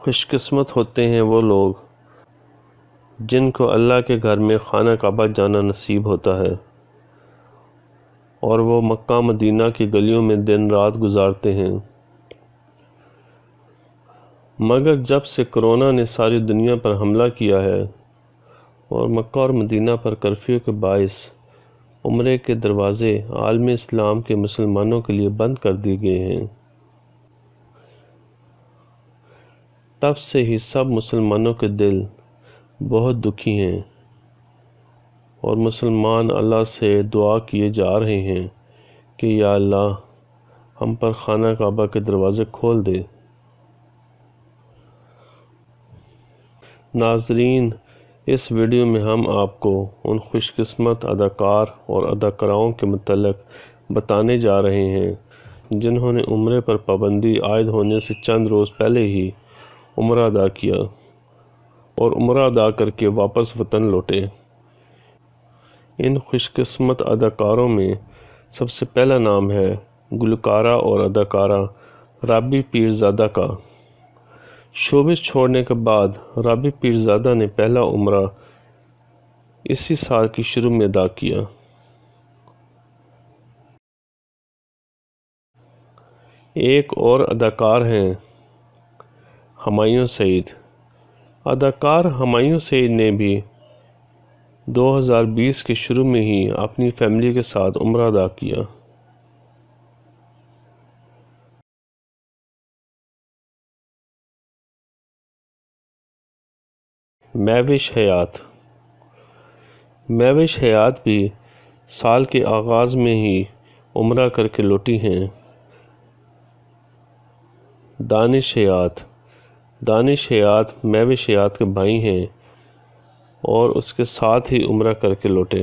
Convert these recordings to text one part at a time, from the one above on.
خوش قسمت ہوتے ہیں وہ لوگ جن کو اللہ کے گھر میں خانہ کعبہ جانا نصیب ہوتا ہے اور وہ مکہ مدینہ کی گلیوں میں دن رات گزارتے ہیں۔ مگر جب سے کرونا نے ساری دنیا پر حملہ کیا ہے اور مکہ اور مدینہ پر کرفیو کے باعث عمرے کے دروازے عالم اسلام کے مسلمانوں کے لیے بند کر دیے گئے ہیں، تب سے ہی سب مسلمانوں کے دل بہت دکھی ہیں اور مسلمان اللہ سے دعا کیے جا رہے ہیں کہ یا اللہ ہم پر خانہ کعبہ کے دروازے کھول دے۔ ناظرین، اس ویڈیو میں ہم آپ کو ان خوش قسمت اداکار اور اداکاراؤں کے متعلق بتانے جا رہے ہیں جنہوں نے عمرے پر پابندی عائد ہونے سے چند روز پہلے ہی عمرہ ادا کیا اور عمرہ ادا کر کے واپس وطن لوٹے۔ ان خوش قسمت اداکاروں میں سب سے پہلا نام ہے گلوکارہ اور اداکارہ رابی پیرزادہ کا۔ شوبز چھوڑنے کے بعد رابی پیرزادہ نے پہلا عمرہ اسی سال کی شروع میں ادا کیا۔ ایک اور اداکار ہیں ہمایوں سعید۔ اداکار ہمایوں سعید نے بھی 2020 کے شروع میں ہی اپنی فیملی کے ساتھ عمرہ ادا کیا۔ مہوش حیات بھی سال کے آغاز میں ہی عمرہ کر کے لوٹی ہیں۔ دانش حیات مہوش حیات کے بھائی ہیں اور اس کے ساتھ ہی عمرہ کر کے لوٹے۔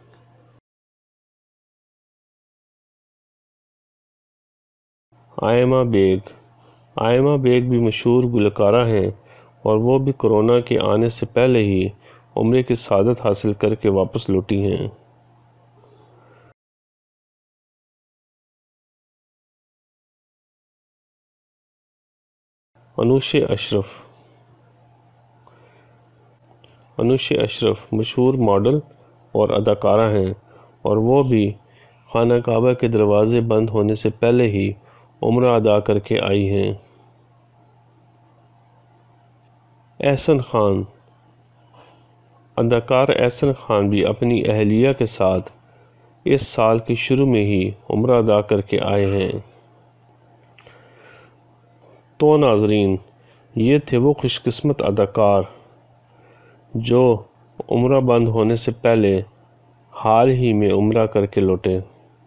آئمہ بیگ بھی مشہور گلوکارہ ہیں اور وہ بھی کرونا کے آنے سے پہلے ہی عمرے کی سعادت حاصل کر کے واپس لوٹی ہیں۔ انوش اشرف مشہور ماڈل اور اداکارہ ہیں اور وہ بھی خانہ کعبہ کے دروازے بند ہونے سے پہلے ہی عمرہ ادا کر کے آئی ہیں۔ اداکار احسن خان بھی اپنی اہلیہ کے ساتھ اس سال کے شروع میں ہی عمرہ ادا کر کے آئے ہیں۔ تو ناظرین، یہ تھے وہ خوش قسمت اداکار جو عمرہ بند ہونے سے پہلے حال ہی میں عمرہ کر کے لوٹے۔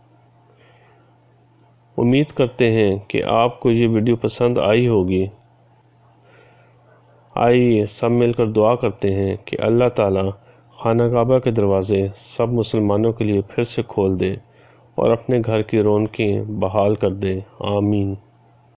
امید کرتے ہیں کہ آپ کو یہ ویڈیو پسند آئی ہوگی۔ آئیے سب مل کر دعا کرتے ہیں کہ اللہ تعالی خانہ کعبہ کے دروازے سب مسلمانوں کے لیے پھر سے کھول دے اور اپنے گھر کی رونقیں بحال کر دے۔ آمین۔